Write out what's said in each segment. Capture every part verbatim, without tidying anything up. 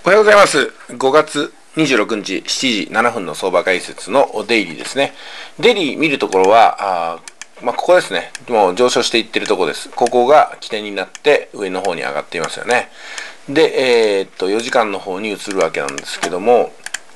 おはようございます。ごがつにじゅうろくにちしちじななふんの相場解説のデイリーですね。デイリー見るところは、あまあ、ここですね。もう上昇していってるところです。ここが起点になって上の方に上がっていますよね。で、えー、っと、よじかんの方に移るわけなんですけども、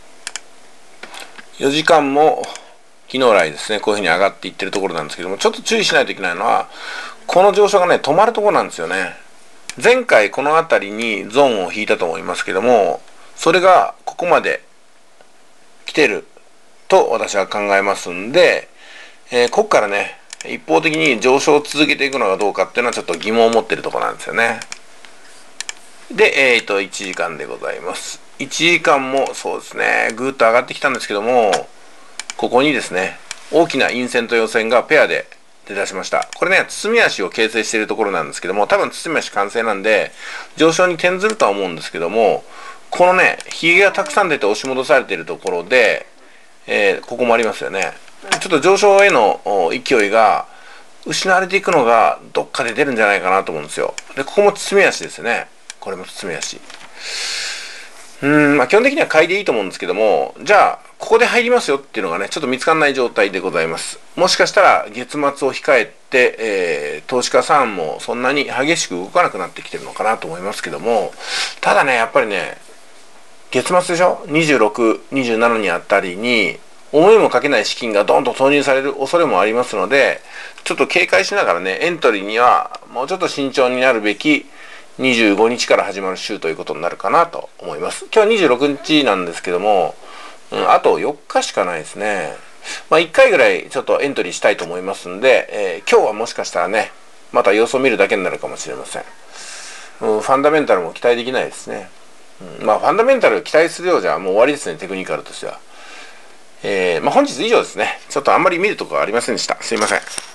よじかんも昨日来ですね、こういうふうに上がっていってるところなんですけども、ちょっと注意しないといけないのは、この上昇がね、止まるところなんですよね。前回この辺りにゾーンを引いたと思いますけども、それがここまで来てると私は考えますんで、えー、ここからね、一方的に上昇を続けていくのかどうかっていうのはちょっと疑問を持っているところなんですよね。で、えっと、いちじかんでございます。いちじかんもそうですね、ぐーっと上がってきたんですけども、ここにですね、大きな陰線と陽線がペアで出だしました。これね、包み足を形成しているところなんですけども、多分包み足完成なんで、上昇に転ずるとは思うんですけども、このね、ひげがたくさん出て押し戻されているところで、えー、ここもありますよね。ちょっと上昇への勢いが失われていくのがどっかで出るんじゃないかなと思うんですよ。で、ここも包み足ですよね。これも包み足。うーん、まあ基本的には買いでいいと思うんですけども、じゃあ、ここで入りますよっていうのがね、ちょっと見つかんない状態でございます。もしかしたら月末を控えて、えー、投資家さんもそんなに激しく動かなくなってきてるのかなと思いますけども、ただね、やっぱりね、月末でしょ ?にじゅうろく、にじゅうななにあたりに、思いもかけない資金がドンと投入される恐れもありますので、ちょっと警戒しながらね、エントリーにはもうちょっと慎重になるべきにじゅうごにちから始まる週ということになるかなと思います。今日はにじゅうろくにちなんですけども、うん、あとよっかしかないですね。まあいっかいぐらいちょっとエントリーしたいと思いますんで、えー、今日はもしかしたらね、また様子を見るだけになるかもしれません。うん、ファンダメンタルも期待できないですね。うん、まあファンダメンタル期待するようじゃもう終わりですね、テクニカルとしては。えー、まあ本日以上ですね。ちょっとあんまり見るところありませんでした。すいません。